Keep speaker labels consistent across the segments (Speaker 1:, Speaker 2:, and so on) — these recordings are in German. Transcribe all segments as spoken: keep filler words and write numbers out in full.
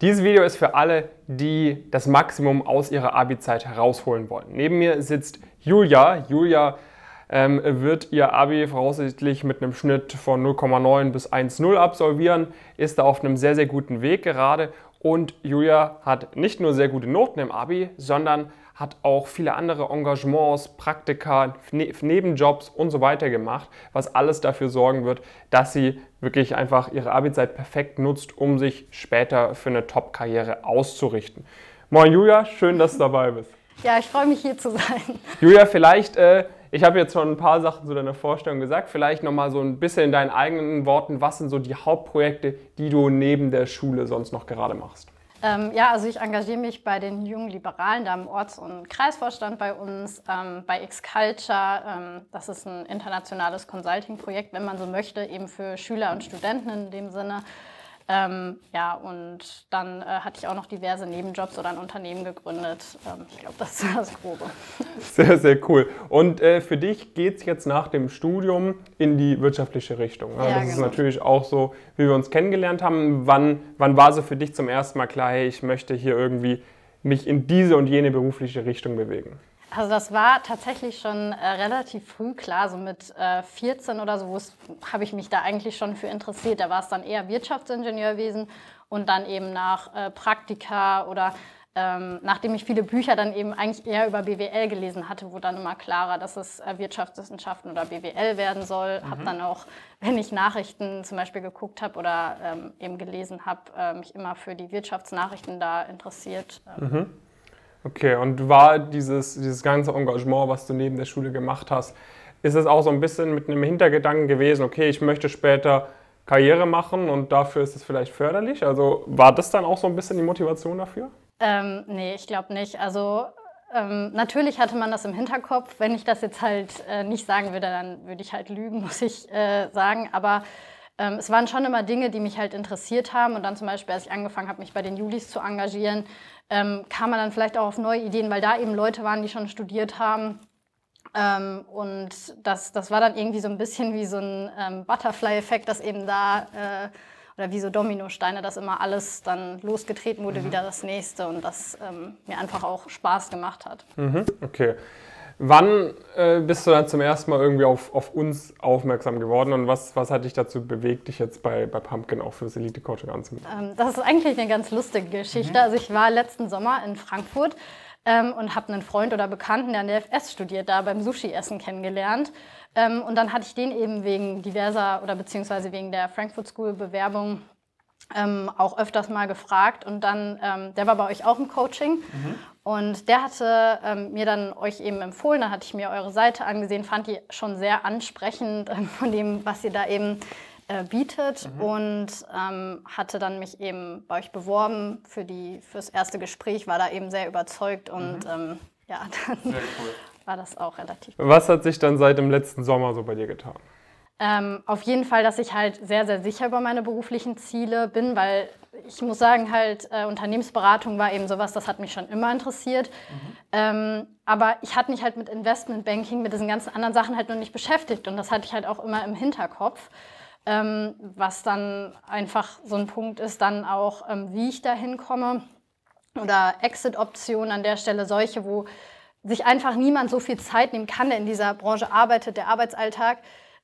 Speaker 1: Dieses Video ist für alle, die das Maximum aus ihrer Abi-Zeit herausholen wollen. Neben mir sitzt Julia. Julia ähm, wird ihr Abi voraussichtlich mit einem Schnitt von null Komma neun bis eins Komma null absolvieren, ist da auf einem sehr, sehr guten Weg gerade. Und Julia hat nicht nur sehr gute Noten im Abi, sondern hat auch viele andere Engagements, Praktika, ne Nebenjobs und so weiter gemacht, was alles dafür sorgen wird, dass sie wirklich einfach ihre Abi-Zeit perfekt nutzt, um sich später für eine Top-Karriere auszurichten. Moin Julia, schön, dass du dabei bist.
Speaker 2: Ja, ich freue mich hier zu sein.
Speaker 1: Julia, vielleicht, äh, ich habe jetzt schon ein paar Sachen zu deiner Vorstellung gesagt, vielleicht nochmal so ein bisschen in deinen eigenen Worten, was sind so die Hauptprojekte, die du neben der Schule sonst noch gerade machst?
Speaker 2: Ähm, ja, also ich engagiere mich bei den Jungen Liberalen, da im Orts- und Kreisvorstand bei uns, ähm, bei X-Culture. Ähm, das ist ein internationales Consulting-Projekt, wenn man so möchte, eben für Schüler und Studenten in dem Sinne. Ähm, ja, und dann äh, hatte ich auch noch diverse Nebenjobs oder ein Unternehmen gegründet. Ähm, ich glaube, das ist das Grobe.
Speaker 1: Sehr, sehr cool. Und äh, für dich geht es jetzt nach dem Studium in die wirtschaftliche Richtung. Ja,
Speaker 2: ja,
Speaker 1: das
Speaker 2: genau.
Speaker 1: ist natürlich auch so, wie wir uns kennengelernt haben. Wann, wann war so für dich zum ersten Mal klar, hey, ich möchte hier irgendwie mich in diese und jene berufliche Richtung bewegen?
Speaker 2: Also das war tatsächlich schon äh, relativ früh klar, so mit äh, vierzehn oder so habe ich mich da eigentlich schon für interessiert. Da war es dann eher Wirtschaftsingenieurwesen und dann eben nach äh, Praktika oder ähm, nachdem ich viele Bücher dann eben eigentlich eher über B W L gelesen hatte, wurde dann immer klarer, dass es äh, Wirtschaftswissenschaften oder B W L werden soll. Mhm. Habe dann auch, wenn ich Nachrichten zum Beispiel geguckt habe oder ähm, eben gelesen habe, äh, mich immer für die Wirtschaftsnachrichten da interessiert. Ähm,
Speaker 1: mhm. Okay, und war dieses, dieses ganze Engagement, was du neben der Schule gemacht hast, ist es auch so ein bisschen mit einem Hintergedanken gewesen, okay, ich möchte später Karriere machen und dafür ist es vielleicht förderlich? Also war das dann auch so ein bisschen die Motivation dafür?
Speaker 2: Ähm, nee, ich glaube nicht. Also ähm, natürlich hatte man das im Hinterkopf. Wenn ich das jetzt halt äh, nicht sagen würde, dann würde ich halt lügen, muss ich äh, sagen. Aber ähm, es waren schon immer Dinge, die mich halt interessiert haben. Und dann zum Beispiel, als ich angefangen habe, mich bei den Julis zu engagieren, ähm, kam man dann vielleicht auch auf neue Ideen, weil da eben Leute waren, die schon studiert haben. Ähm, und das, das war dann irgendwie so ein bisschen wie so ein ähm, Butterfly-Effekt, dass eben da, äh, oder wie so Dominosteine, dass immer alles dann losgetreten wurde, mhm. wieder das nächste und das ähm, mir einfach auch Spaß gemacht hat.
Speaker 1: Mhm, okay. Wann äh, bist du dann zum ersten Mal irgendwie auf, auf uns aufmerksam geworden und was, was hat dich dazu bewegt, dich jetzt bei, bei Pumpkin auch für das Elite-Coaching anzumelden?
Speaker 2: Ähm, das ist eigentlich eine ganz lustige Geschichte. Mhm. Also ich war letzten Sommer in Frankfurt ähm, und habe einen Freund oder Bekannten, der an der F S studiert, da beim Sushi-Essen kennengelernt. Ähm, und dann hatte ich den eben wegen diverser oder beziehungsweise wegen der Frankfurt School-Bewerbung Ähm, auch öfters mal gefragt und dann, ähm, der war bei euch auch im Coaching mhm. und der hatte ähm, mir dann euch eben empfohlen, dann hatte ich mir eure Seite angesehen, fand die schon sehr ansprechend ähm, von dem, was ihr da eben äh, bietet mhm. und ähm, hatte dann mich eben bei euch beworben für die, fürs erste Gespräch, war da eben sehr überzeugt und mhm. ähm, ja, dann sehr cool. war das auch relativ cool.
Speaker 1: Was hat sich dann seit dem letzten Sommer so bei dir getan?
Speaker 2: Ähm, auf jeden Fall, dass ich halt sehr, sehr sicher über meine beruflichen Ziele bin, weil ich muss sagen, halt äh, Unternehmensberatung war eben sowas, das hat mich schon immer interessiert. Mhm. Ähm, aber ich hatte mich halt mit Investmentbanking, mit diesen ganzen anderen Sachen halt noch nicht beschäftigt und das hatte ich halt auch immer im Hinterkopf. Ähm, was dann einfach so ein Punkt ist, dann auch, ähm, wie ich da hinkomme oder Exit-Optionen an der Stelle, solche, wo sich einfach niemand so viel Zeit nehmen kann, der in dieser Branche arbeitet, der Arbeitsalltag,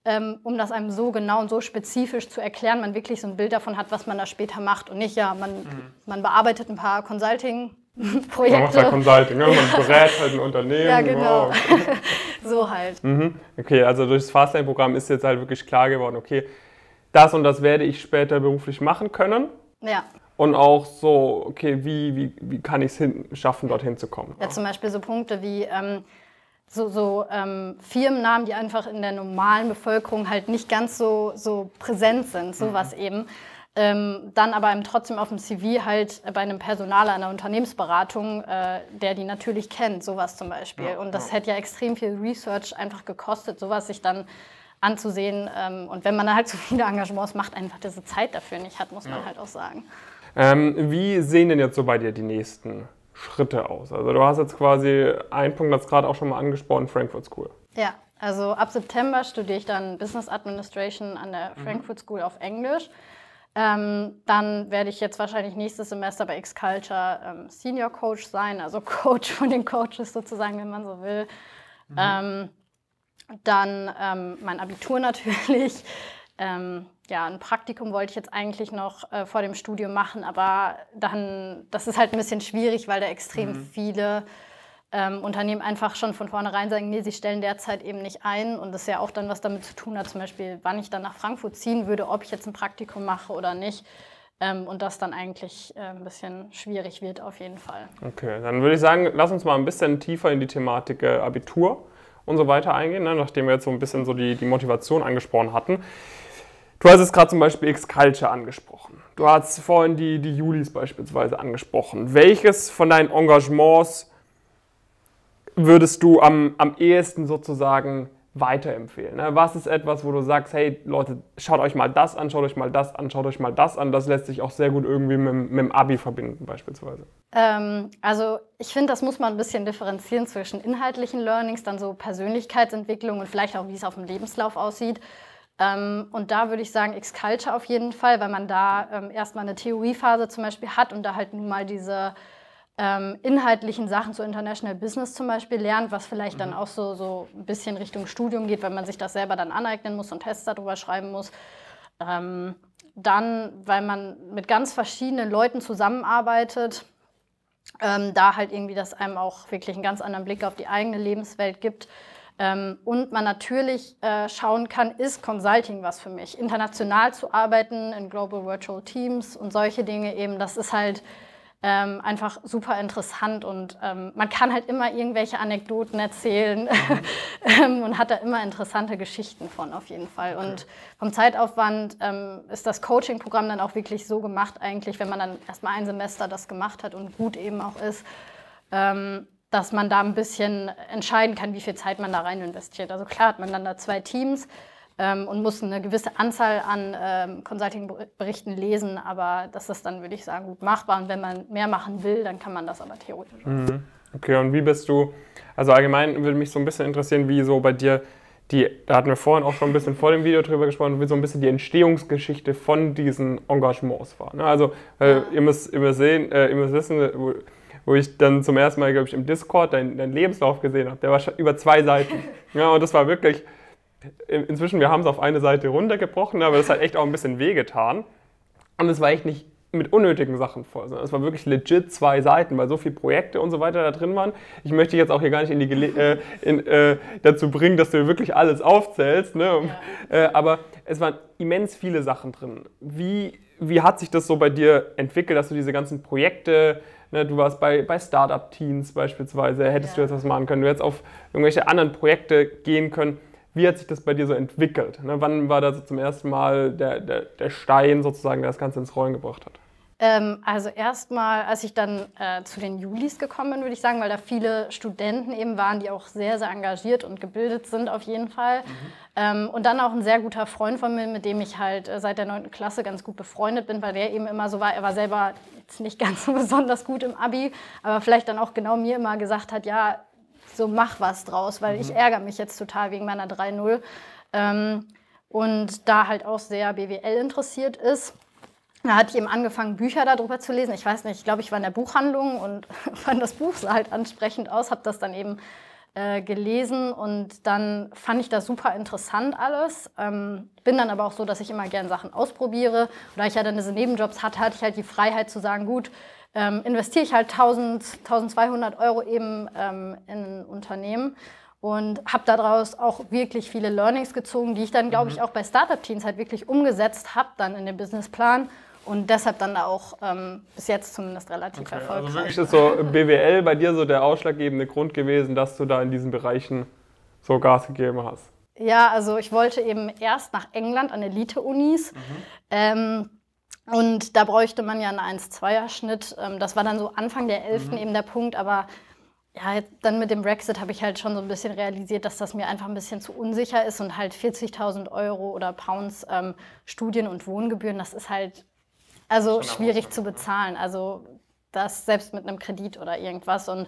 Speaker 2: um das einem so genau und so spezifisch zu erklären, man wirklich so ein Bild davon hat, was man da später macht und nicht, ja, man, mhm. man bearbeitet ein paar Consulting-Projekte.
Speaker 1: Man macht ja Consulting, ne? Man berät halt ein Unternehmen.
Speaker 2: Ja, genau.
Speaker 1: Wow.
Speaker 2: So halt.
Speaker 1: Mhm. Okay, also durch das Fastlane-Programm ist jetzt halt wirklich klar geworden, okay, das und das werde ich später beruflich machen können.
Speaker 2: Ja.
Speaker 1: Und auch so, okay, wie, wie, wie kann ich es schaffen, dorthin zu kommen?
Speaker 2: Ja, zum Beispiel so Punkte wie ähm, so, so ähm, Firmennamen, die einfach in der normalen Bevölkerung halt nicht ganz so, so präsent sind, sowas mhm. eben. Ähm, dann aber eben trotzdem auf dem C V halt bei einem Personaler einer Unternehmensberatung, äh, der die natürlich kennt, sowas zum Beispiel. Ja, und das ja. hätte ja extrem viel Research einfach gekostet, sowas sich dann anzusehen. Ähm, und wenn man dann halt so viele Engagements macht, einfach diese Zeit dafür nicht hat, muss man ja. halt auch sagen.
Speaker 1: Ähm, wie sehen denn jetzt so bei dir die nächsten Schritte aus? Also du hast jetzt quasi einen Punkt, das gerade auch schon mal angesprochen, Frankfurt School.
Speaker 2: Ja, also ab September studiere ich dann Business Administration an der Frankfurt School auf Englisch. Ähm, dann werde ich jetzt wahrscheinlich nächstes Semester bei X-Culture ähm, Senior Coach sein, also Coach von den Coaches sozusagen, wenn man so will. Mhm. Ähm, dann ähm, mein Abitur natürlich. Ähm, ja, ein Praktikum wollte ich jetzt eigentlich noch äh, vor dem Studium machen, aber dann, das ist halt ein bisschen schwierig, weil da extrem mhm. viele ähm, Unternehmen einfach schon von vornherein sagen, nee, sie stellen derzeit eben nicht ein, und das ja auch dann was damit zu tun hat, zum Beispiel, wann ich dann nach Frankfurt ziehen würde, ob ich jetzt ein Praktikum mache oder nicht, ähm, und das dann eigentlich äh, ein bisschen schwierig wird auf jeden Fall.
Speaker 1: Okay, dann würde ich sagen, lass uns mal ein bisschen tiefer in die Thematik äh, Abitur und so weiter eingehen, ne, nachdem wir jetzt so ein bisschen so die, die Motivation angesprochen hatten. Du hast jetzt gerade zum Beispiel X-Culture angesprochen. Du hast vorhin die, die Julis beispielsweise angesprochen. Welches von deinen Engagements würdest du am, am ehesten sozusagen weiterempfehlen? Ne? Was ist etwas, wo du sagst, hey Leute, schaut euch mal das an, schaut euch mal das an, schaut euch mal das an. Das lässt sich auch sehr gut irgendwie mit, mit dem Abi verbinden beispielsweise.
Speaker 2: Ähm, also ich finde, das muss man ein bisschen differenzieren zwischen inhaltlichen Learnings, dann so Persönlichkeitsentwicklung und vielleicht auch, wie es auf dem Lebenslauf aussieht. Ähm, und da würde ich sagen, X-Culture auf jeden Fall, weil man da ähm, erstmal eine Theoriephase zum Beispiel hat und da halt nun mal diese ähm, inhaltlichen Sachen zu International Business zum Beispiel lernt, was vielleicht mhm. dann auch so, so ein bisschen Richtung Studium geht, weil man sich das selber dann aneignen muss und Tests darüber schreiben muss. Ähm, dann, weil man mit ganz verschiedenen Leuten zusammenarbeitet, ähm, da halt irgendwie das einem auch wirklich einen ganz anderen Blick auf die eigene Lebenswelt gibt. Ähm, und man natürlich äh, schauen kann, ist Consulting was für mich? International zu arbeiten, in Global Virtual Teams und solche Dinge eben, das ist halt ähm, einfach super interessant, und ähm, man kann halt immer irgendwelche Anekdoten erzählen mhm. und hat da immer interessante Geschichten von auf jeden Fall. Okay. Und vom Zeitaufwand ähm, ist das Coaching-Programm dann auch wirklich so gemacht eigentlich, wenn man dann erstmal ein Semester das gemacht hat und gut eben auch ist, ähm, dass man da ein bisschen entscheiden kann, wie viel Zeit man da rein investiert. Also klar hat man dann da zwei Teams ähm, und muss eine gewisse Anzahl an ähm, Consulting-Berichten lesen, aber das ist dann, würde ich sagen, gut machbar. Und wenn man mehr machen will, dann kann man das aber theoretisch auch.
Speaker 1: Mhm. Okay, und wie bist du, also allgemein würde mich so ein bisschen interessieren, wie so bei dir, die, da hatten wir vorhin auch schon ein bisschen vor dem Video drüber gesprochen, wie so ein bisschen die Entstehungsgeschichte von diesen Engagements war. Ne? Also äh, ja. ihr, müsst, ihr, müsst sehen, äh, ihr müsst wissen, wo, wo ich dann zum ersten Mal, glaube ich, im Discord deinen dein Lebenslauf gesehen habe. Der war schon über zwei Seiten. Ja, und das war wirklich, inzwischen, wir haben es auf eine Seite runtergebrochen, aber das hat echt auch ein bisschen wehgetan. Und es war echt nicht mit unnötigen Sachen voll, sondern es war wirklich legit zwei Seiten, weil so viele Projekte und so weiter da drin waren. Ich möchte jetzt auch hier gar nicht in die Gele- äh, in, äh, dazu bringen, dass du wirklich alles aufzählst, ne? Ja. Äh, aber es waren immens viele Sachen drin. Wie, wie hat sich das so bei dir entwickelt, dass du diese ganzen Projekte, ne, du warst bei, bei Startup-Teams beispielsweise, hättest ja. du jetzt was machen können, du hättest auf irgendwelche anderen Projekte gehen können. Wie hat sich das bei dir so entwickelt? Ne, wann war da so zum ersten Mal der, der, der Stein sozusagen, der das Ganze ins Rollen gebracht hat?
Speaker 2: Ähm, also erstmal, als ich dann äh, zu den Julis gekommen bin, würde ich sagen, weil da viele Studenten eben waren, die auch sehr, sehr engagiert und gebildet sind auf jeden Fall. Mhm. Ähm, und dann auch ein sehr guter Freund von mir, mit dem ich halt äh, seit der neunten Klasse ganz gut befreundet bin, weil der eben immer so war, er war selber jetzt nicht ganz so besonders gut im Abi, aber vielleicht dann auch genau mir immer gesagt hat, ja, so mach was draus, weil mhm. ich ärgere mich jetzt total wegen meiner drei null. Ähm, und da halt auch sehr B W L interessiert ist. Da hatte ich eben angefangen, Bücher darüber zu lesen. Ich weiß nicht, ich glaube, ich war in der Buchhandlung und fand das Buch sah halt ansprechend aus, habe das dann eben äh, gelesen und dann fand ich das super interessant alles. Ähm, bin dann aber auch so, dass ich immer gerne Sachen ausprobiere. Und da ich ja dann diese Nebenjobs hatte, hatte ich halt die Freiheit zu sagen, gut, ähm, investiere ich halt tausend, tausendzweihundert Euro eben ähm, in ein Unternehmen. Und habe daraus auch wirklich viele Learnings gezogen, die ich dann, glaube ich, auch bei Startup-Teams halt wirklich umgesetzt habe, dann in den Businessplan. Und deshalb dann auch ähm, bis jetzt zumindest relativ okay, erfolgreich.
Speaker 1: Also wirklich ist so B W L bei dir so der ausschlaggebende Grund gewesen, dass du da in diesen Bereichen so Gas gegeben hast?
Speaker 2: Ja, also ich wollte eben erst nach England an Elite-Unis. Mhm. Ähm, und da bräuchte man ja einen eins Komma zweier Schnitt. Ähm, das war dann so Anfang der elften Mhm. eben der Punkt, aber ja, jetzt dann mit dem Brexit habe ich halt schon so ein bisschen realisiert, dass das mir einfach ein bisschen zu unsicher ist und halt vierzigtausend Euro oder Pounds ähm, Studien- und Wohngebühren, das ist halt also schwierig zu bezahlen. Also das selbst mit einem Kredit oder irgendwas. Und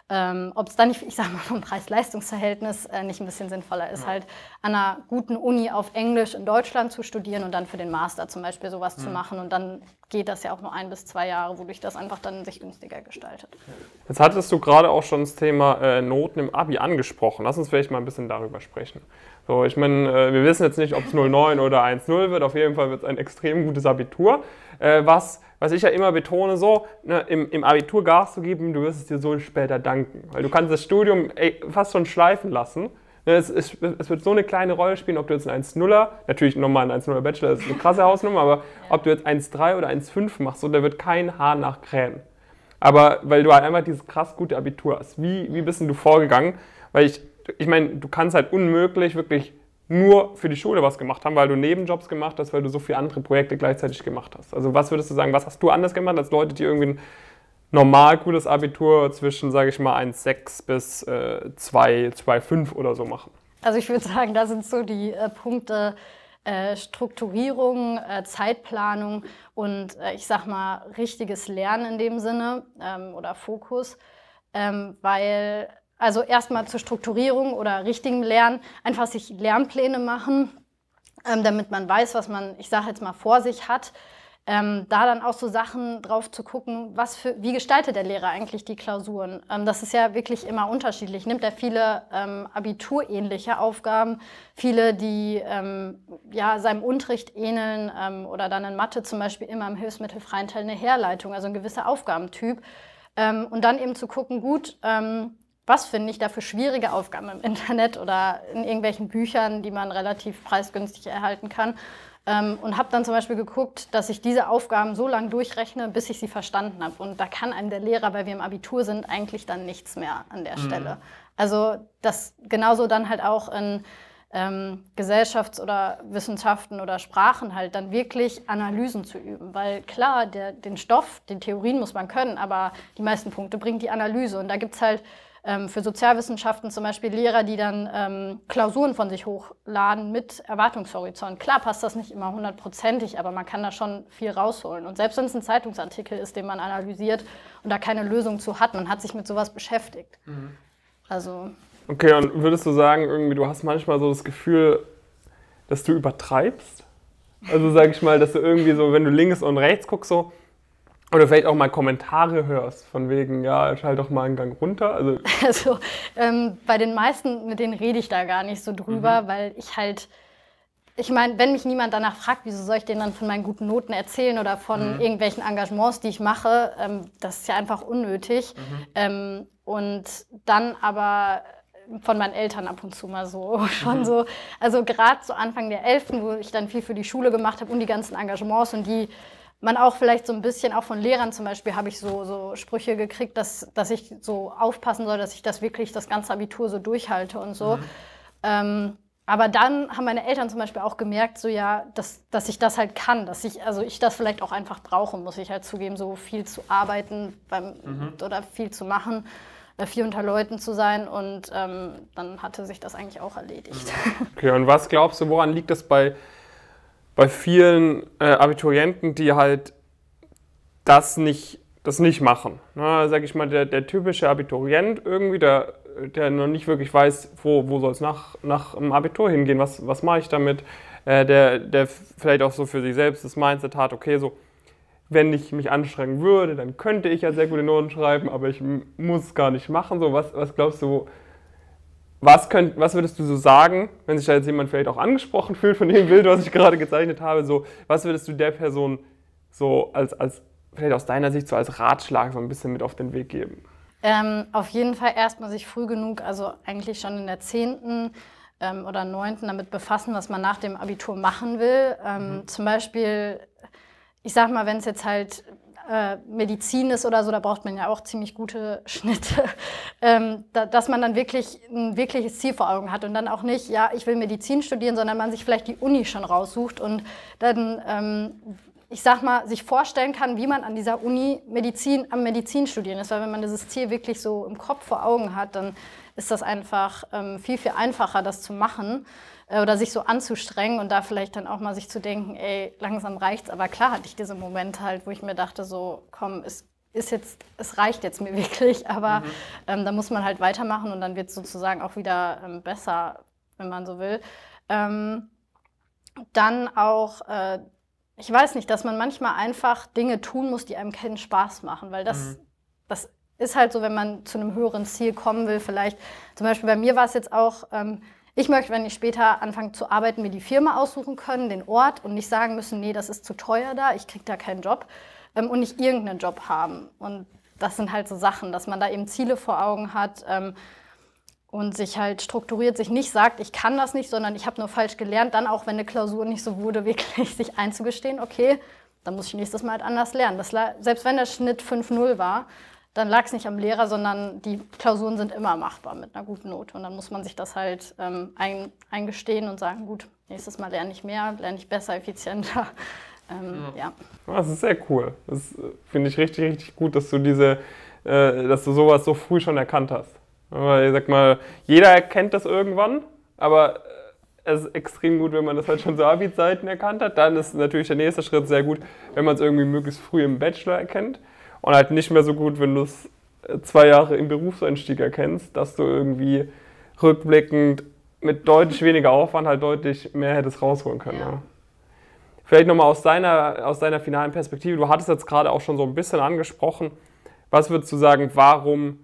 Speaker 2: Ähm, ob es dann nicht, ich sag mal, vom Preis-Leistungs-Verhältnis äh, nicht ein bisschen sinnvoller ist, ja. halt an einer guten Uni auf Englisch in Deutschland zu studieren und dann für den Master zum Beispiel sowas mhm. zu machen. Und dann geht das ja auch nur ein bis zwei Jahre, wodurch das einfach dann sich günstiger gestaltet.
Speaker 1: Jetzt hattest du gerade auch schon das Thema äh, Noten im Abi angesprochen. Lass uns vielleicht mal ein bisschen darüber sprechen. So, ich meine, äh, wir wissen jetzt nicht, ob es null Komma neun oder eins Komma null wird. Auf jeden Fall wird es ein extrem gutes Abitur. Äh, was, was ich ja immer betone, so, ne, im, im Abitur Gas zu geben, du wirst es dir so später danken. Weil du kannst das Studium ey, fast schon schleifen lassen. Ne, es, es, es wird so eine kleine Rolle spielen, ob du jetzt ein eins Komma nuller, natürlich nochmal ein eins Komma nuller Bachelor, das ist eine krasse Hausnummer, aber ja. ob du jetzt eins Komma drei oder eins Komma fünf machst, so, da wird kein Haar nachkrähen. Aber weil du halt einfach dieses krass gute Abitur hast. Wie, wie bist denn du vorgegangen? Weil ich, ich meine, du kannst halt unmöglich wirklich nur für die Schule was gemacht haben, weil du Nebenjobs gemacht hast, weil du so viele andere Projekte gleichzeitig gemacht hast. Also was würdest du sagen, was hast du anders gemacht als Leute, die irgendwie ein normal gutes Abitur zwischen, sage ich mal, eins Komma sechs bis äh, zwei, zwei Komma fünf oder so machen?
Speaker 2: Also ich würde sagen, da sind so die äh, Punkte äh, Strukturierung, äh, Zeitplanung und äh, ich sag mal richtiges Lernen in dem Sinne ähm, oder Fokus, ähm, weil also erstmal zur Strukturierung oder richtigem Lernen, einfach sich Lernpläne machen, ähm, damit man weiß, was man, ich sage jetzt mal, vor sich hat. Ähm, da dann auch so Sachen drauf zu gucken, was für, wie gestaltet der Lehrer eigentlich die Klausuren. Ähm, das ist ja wirklich immer unterschiedlich. Nimmt er viele ähm, abiturähnliche Aufgaben, viele, die ähm, ja, seinem Unterricht ähneln ähm, oder dann in Mathe zum Beispiel immer im hilfsmittelfreien Teil eine Herleitung, also ein gewisser Aufgabentyp. Ähm, und dann eben zu gucken, gut, ähm, was finde ich da für schwierige Aufgaben im Internet oder in irgendwelchen Büchern, die man relativ preisgünstig erhalten kann. Ähm, und habe dann zum Beispiel geguckt, dass ich diese Aufgaben so lange durchrechne, bis ich sie verstanden habe. Und da kann einem der Lehrer, weil wir im Abitur sind, eigentlich dann nichts mehr an der mhm. Stelle. Also das genauso dann halt auch in ähm, Gesellschafts- oder Wissenschaften oder Sprachen halt dann wirklich Analysen zu üben. Weil klar, der, den Stoff, die Theorien muss man können, aber die meisten Punkte bringt die Analyse. Und da gibt es halt Ähm, für Sozialwissenschaften zum Beispiel Lehrer, die dann ähm, Klausuren von sich hochladen mit Erwartungshorizont. Klar passt das nicht immer hundertprozentig, aber man kann da schon viel rausholen. Und selbst wenn es ein Zeitungsartikel ist, den man analysiert und da keine Lösung zu hat, man hat sich mit sowas beschäftigt. Mhm. Also.
Speaker 1: Okay, und würdest du sagen, irgendwie, du hast manchmal so das Gefühl, dass du übertreibst? Also sag ich mal, dass du irgendwie so, wenn du links und rechts guckst, so, oder vielleicht auch mal Kommentare hörst, von wegen, ja, schalt doch mal einen Gang runter. Also,
Speaker 2: also ähm, bei den meisten, mit denen rede ich da gar nicht so drüber, mhm. weil ich halt, ich meine, wenn mich niemand danach fragt, wieso soll ich denen dann von meinen guten Noten erzählen oder von mhm. irgendwelchen Engagements, die ich mache, ähm, das ist ja einfach unnötig. Mhm. Ähm, und dann aber von meinen Eltern ab und zu mal so, schon mhm. so, also gerade so Anfang der elften, wo ich dann viel für die Schule gemacht habe und die ganzen Engagements und die man auch vielleicht so ein bisschen, auch von Lehrern zum Beispiel, habe ich so, so Sprüche gekriegt, dass, dass ich so aufpassen soll, dass ich das wirklich das ganze Abitur so durchhalte und so. Mhm. Ähm, aber dann haben meine Eltern zum Beispiel auch gemerkt, so ja, dass, dass ich das halt kann, dass ich, also ich das vielleicht auch einfach brauche, muss ich halt zugeben, so viel zu arbeiten beim, mhm. oder viel zu machen, äh, viel unter Leuten zu sein und ähm, dann hatte sich das eigentlich auch erledigt.
Speaker 1: Okay, und was glaubst du, woran liegt das bei bei vielen äh, Abiturienten, die halt das nicht, das nicht machen? Ne, sag ich mal, der, der typische Abiturient irgendwie, der, der noch nicht wirklich weiß, wo, wo soll es nach, nach dem Abitur hingehen, was, was mache ich damit, äh, der, der vielleicht auch so für sich selbst das Mindset hat, okay, so, wenn ich mich anstrengen würde, dann könnte ich ja sehr gute Noten schreiben, aber ich muss es gar nicht machen. So, was, was glaubst du, Was, könnt, was würdest du so sagen, wenn sich da jetzt jemand vielleicht auch angesprochen fühlt von dem Bild, was ich gerade gezeichnet habe, so, was würdest du der Person so als, als, vielleicht aus deiner Sicht so als Ratschlag so ein bisschen mit auf den Weg geben?
Speaker 2: Ähm, auf jeden Fall erstmal sich früh genug, also eigentlich schon in der zehnten Ähm, oder neunten damit befassen, was man nach dem Abitur machen will. Ähm, mhm. Zum Beispiel, ich sag mal, wenn es jetzt halt Medizin ist oder so, da braucht man ja auch ziemlich gute Schnitte, ähm, da, dass man dann wirklich ein wirkliches Ziel vor Augen hat und dann auch nicht, ja, ich will Medizin studieren, sondern man sich vielleicht die Uni schon raussucht und dann, ähm, ich sag mal, sich vorstellen kann, wie man an dieser Uni Medizin, am Medizin studieren ist, weil wenn man dieses Ziel wirklich so im Kopf vor Augen hat, dann ist das einfach ähm, viel, viel einfacher, das zu machen. Oder sich so anzustrengen und da vielleicht dann auch mal sich zu denken, ey, langsam reicht's. Aber klar hatte ich diese Momente halt, wo ich mir dachte, so, komm, es ist jetzt, es reicht jetzt mir wirklich, aber
Speaker 1: Mhm.
Speaker 2: ähm, da muss man halt weitermachen und dann wird es sozusagen auch wieder ähm, besser, wenn man so will. Ähm, dann auch, äh, ich weiß nicht, dass man manchmal einfach Dinge tun muss, die einem keinen Spaß machen, weil das,
Speaker 1: Mhm.
Speaker 2: das ist halt so, wenn man zu einem höheren Ziel kommen will, vielleicht, zum Beispiel bei mir war es jetzt auch, ähm, ich möchte, wenn ich später anfange zu arbeiten, mir die Firma aussuchen können, den Ort und nicht sagen müssen, nee, das ist zu teuer da, ich kriege da keinen Job ähm, und nicht irgendeinen Job haben. Und das sind halt so Sachen, dass man da eben Ziele vor Augen hat ähm, und sich halt strukturiert, sich nicht sagt, ich kann das nicht, sondern ich habe nur falsch gelernt, dann auch, wenn eine Klausur nicht so wurde, wirklich sich einzugestehen, okay, dann muss ich nächstes Mal halt anders lernen. Das, selbst wenn der Schnitt fünf null war, dann lag es nicht am Lehrer, sondern die Klausuren sind immer machbar mit einer guten Note. Und dann muss man sich das halt ähm, ein, eingestehen und sagen, gut, nächstes Mal lerne ich mehr, lerne ich besser, effizienter. Ähm, ja.
Speaker 1: Ja. Das ist sehr cool. Das finde ich richtig, richtig gut, dass du diese, äh, dass du sowas so früh schon erkannt hast. Aber ich sag mal, jeder erkennt das irgendwann, aber es ist extrem gut, wenn man das halt schon zu Abi-Zeiten erkannt hat. Dann ist natürlich der nächste Schritt sehr gut, wenn man es irgendwie möglichst früh im Bachelor erkennt. Und halt nicht mehr so gut, wenn du es zwei Jahre im Berufseinstieg erkennst, dass du irgendwie rückblickend mit deutlich weniger Aufwand halt deutlich mehr hättest rausholen können.
Speaker 2: Ja.
Speaker 1: Ja. Vielleicht nochmal aus deiner, aus deiner finalen Perspektive, du hattest jetzt gerade auch schon so ein bisschen angesprochen, was würdest du sagen, warum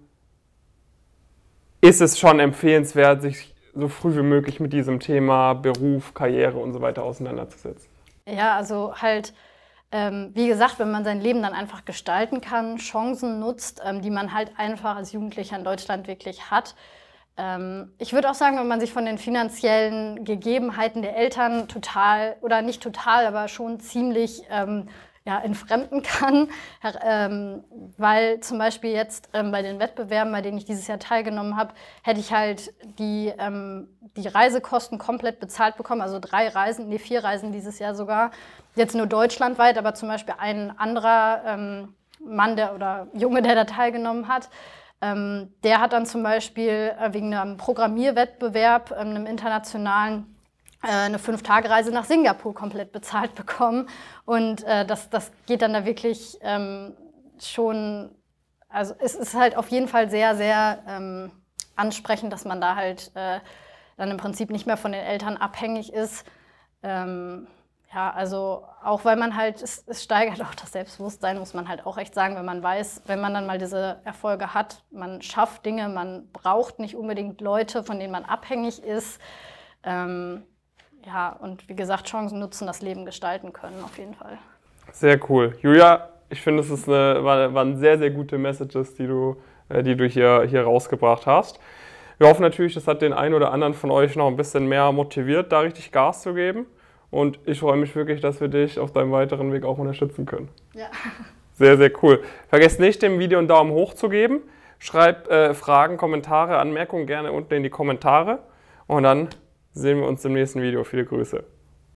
Speaker 1: ist es schon empfehlenswert, sich so früh wie möglich mit diesem Thema Beruf, Karriere und so weiter auseinanderzusetzen?
Speaker 2: Ja, also halt, ähm, wie gesagt, wenn man sein Leben dann einfach gestalten kann, Chancen nutzt, ähm, die man halt einfach als Jugendlicher in Deutschland wirklich hat. Ähm, ich würde auch sagen, wenn man sich von den finanziellen Gegebenheiten der Eltern total, oder nicht total, aber schon ziemlich ähm, ja, entfremden kann, ähm, weil zum Beispiel jetzt ähm, bei den Wettbewerben, bei denen ich dieses Jahr teilgenommen habe, hätte ich halt die, ähm, die Reisekosten komplett bezahlt bekommen, also drei Reisen, nee, vier Reisen dieses Jahr sogar, jetzt nur deutschlandweit, aber zum Beispiel ein anderer ähm, Mann der, oder Junge, der da teilgenommen hat, ähm, der hat dann zum Beispiel äh, wegen einem Programmierwettbewerb, ähm, einem internationalen, eine Fünf-Tage-Reise nach Singapur komplett bezahlt bekommen. Und äh, das, das geht dann da wirklich ähm, schon, also es ist halt auf jeden Fall sehr, sehr ähm, ansprechend, dass man da halt äh, dann im Prinzip nicht mehr von den Eltern abhängig ist. Ähm, ja, also auch weil man halt, es, es steigert auch das Selbstbewusstsein, muss man halt auch echt sagen, wenn man weiß, wenn man dann mal diese Erfolge hat, man schafft Dinge, man braucht nicht unbedingt Leute, von denen man abhängig ist. Ähm, Ja, und wie gesagt, Chancen nutzen, das Leben gestalten können, auf jeden Fall.
Speaker 1: Sehr cool. Julia, ich finde, es ist eine, waren sehr, sehr gute Messages, die du, die du hier, hier rausgebracht hast. Wir hoffen natürlich, das hat den einen oder anderen von euch noch ein bisschen mehr motiviert, da richtig Gas zu geben. Und ich freue mich wirklich, dass wir dich auf deinem weiteren Weg auch unterstützen können.
Speaker 2: Ja.
Speaker 1: Sehr, sehr cool. Vergesst nicht, dem Video einen Daumen hoch zu geben. Schreibt äh, Fragen, Kommentare, Anmerkungen gerne unten in die Kommentare. Und dann sehen wir uns im nächsten Video. Viele Grüße.